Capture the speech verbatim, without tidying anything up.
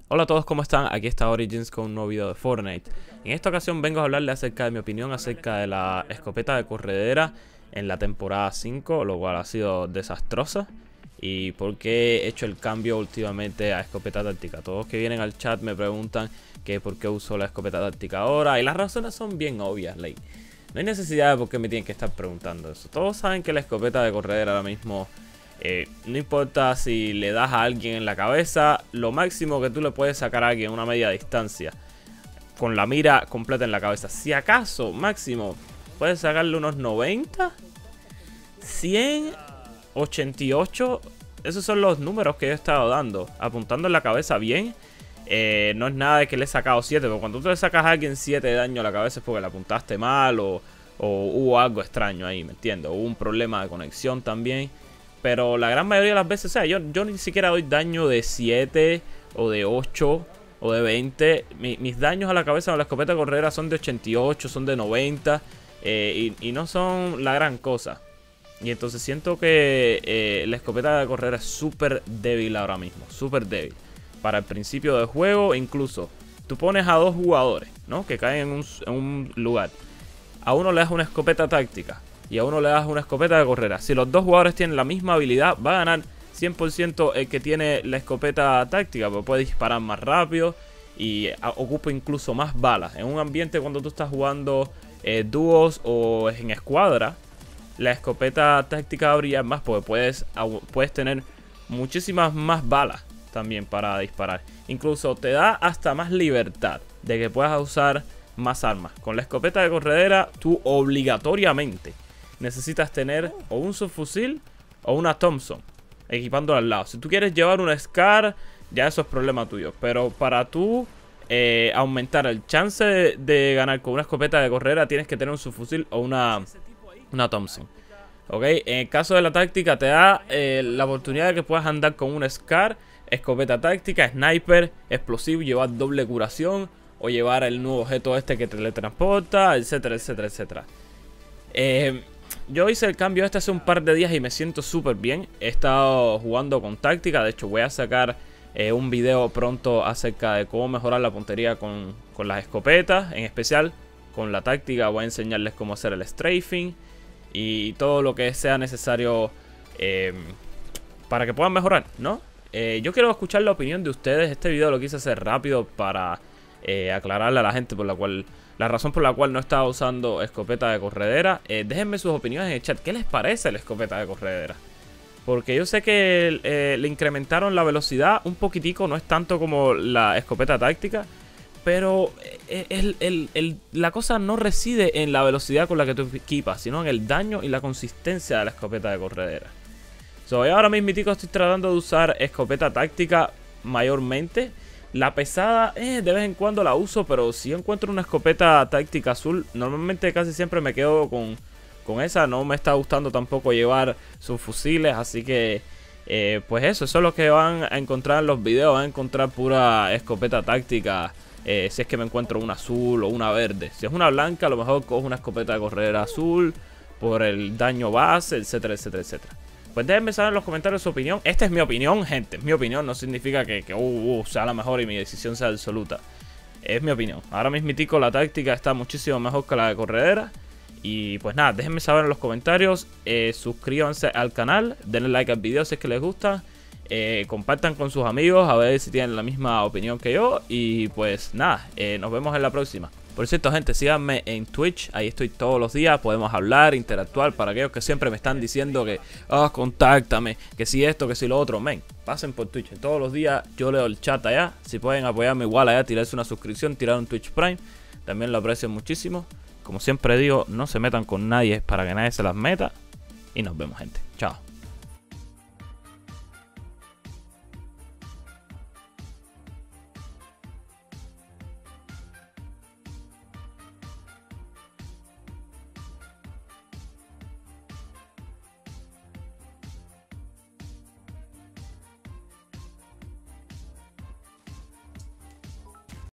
Hola a todos, ¿cómo están? Aquí está Origins con un nuevo video de Fortnite. En esta ocasión vengo a hablarle acerca de mi opinión acerca de la escopeta de corredera en la temporada cinco, lo cual ha sido desastrosa. Y por qué he hecho el cambio últimamente a escopeta táctica. Todos que vienen al chat me preguntan que por qué uso la escopeta táctica ahora. Y las razones son bien obvias, like. No hay necesidad de por qué me tienen que estar preguntando eso. Todos saben que la escopeta de corredera ahora mismo... Eh, no importa si le das a alguien en la cabeza, lo máximo que tú le puedes sacar a alguien a una media distancia con la mira completa en la cabeza. Si acaso, máximo, puedes sacarle unos noventa, cien, ochenta y ocho. Esos son los números que yo he estado dando, apuntando en la cabeza bien. Eh, no es nada de que le he sacado siete, pero cuando tú le sacas a alguien siete de daño a la cabeza es porque le apuntaste mal o, o hubo algo extraño ahí, ¿me entiendes? Hubo un problema de conexión también. Pero la gran mayoría de las veces, o sea, yo, yo ni siquiera doy daño de siete o de ocho o de veinte. Mi, mis daños a la cabeza con la escopeta corredera son de ochenta y ocho, son de noventa eh, y, y no son la gran cosa. Y entonces siento que eh, la escopeta de corredera es súper débil ahora mismo, súper débil. Para el principio del juego, incluso tú pones a dos jugadores, ¿no? Que caen en un, en un lugar. A uno le das una escopeta táctica y a uno le das una escopeta de corredera. Si los dos jugadores tienen la misma habilidad, va a ganar cien por ciento el que tiene la escopeta táctica, porque puede disparar más rápido y ocupa incluso más balas. En un ambiente cuando tú estás jugando eh, dúos o en escuadra, la escopeta táctica va a brillar más porque puedes, puedes tener muchísimas más balas también para disparar. Incluso te da hasta más libertad de que puedas usar más armas. Con la escopeta de corredera, tú obligatoriamente necesitas tener o un subfusil o una Thompson equipándola al lado. Si tú quieres llevar una Scar, ya eso es problema tuyo. Pero para tú eh, aumentar el chance de, de ganar con una escopeta de corredera, tienes que tener un subfusil o una, una Thompson. ¿Ok? En el caso de la táctica, te da eh, la oportunidad de que puedas andar con una Scar, escopeta táctica, sniper, explosivo, llevar doble curación o llevar el nuevo objeto este que teletransporta, etcétera, etcétera, etcétera. Eh... Yo hice el cambio este hace un par de días y me siento súper bien. He estado jugando con táctica. De hecho voy a sacar eh, un video pronto acerca de cómo mejorar la puntería con, con las escopetas. En especial con la táctica voy a enseñarles cómo hacer el strafing y todo lo que sea necesario eh, para que puedan mejorar, ¿no? Eh, yo quiero escuchar la opinión de ustedes. Este video lo quise hacer rápido para eh, aclararle a la gente por la cual... La razón por la cual no estaba usando escopeta de corredera. eh, Déjenme sus opiniones en el chat. ¿Qué les parece la escopeta de corredera? Porque yo sé que eh, le incrementaron la velocidad un poquitico. No es tanto como la escopeta táctica, pero el, el, el, la cosa no reside en la velocidad con la que tú equipas, sino en el daño y la consistencia de la escopeta de corredera. So, ahora mismo estoy tratando de usar escopeta táctica mayormente. La pesada, eh, de vez en cuando la uso, pero si yo encuentro una escopeta táctica azul, normalmente casi siempre me quedo con, con esa. No me está gustando tampoco llevar sus fusiles, así que, eh, pues eso, eso es lo que van a encontrar en los videos. Van a encontrar pura escopeta táctica, eh, si es que me encuentro una azul o una verde. Si es una blanca, a lo mejor cojo una escopeta de corredera azul por el daño base, etcétera, etcétera, etcétera. Pues déjenme saber en los comentarios su opinión. Esta es mi opinión, gente. Es mi opinión. No significa que, que uh, uh, sea la mejor y mi decisión sea absoluta. Es mi opinión. Ahora mismitico la táctica está muchísimo mejor que la de corredera. Y pues nada, déjenme saber en los comentarios. Eh, suscríbanse al canal. Denle like al video si es que les gusta. Eh, compartan con sus amigos a ver si tienen la misma opinión que yo. Y pues nada, eh, nos vemos en la próxima. Por cierto, gente, síganme en Twitch, ahí estoy todos los días, podemos hablar, interactuar. Para aquellos que siempre me están diciendo que, oh, contáctame, que si esto, que si lo otro, men, pasen por Twitch. Todos los días yo leo el chat allá, si pueden apoyarme igual allá, tirarse una suscripción, tirar un Twitch Prime, también lo aprecio muchísimo. Como siempre digo, no se metan con nadie para que nadie se las meta. Y nos vemos, gente, chao.